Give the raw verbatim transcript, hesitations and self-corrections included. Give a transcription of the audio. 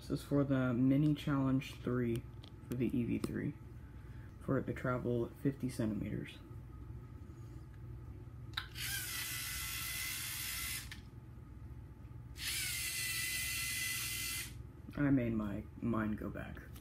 This is for the Mini Challenge three for the E V three, for it to travel fifty centimeters. I made my mind go back.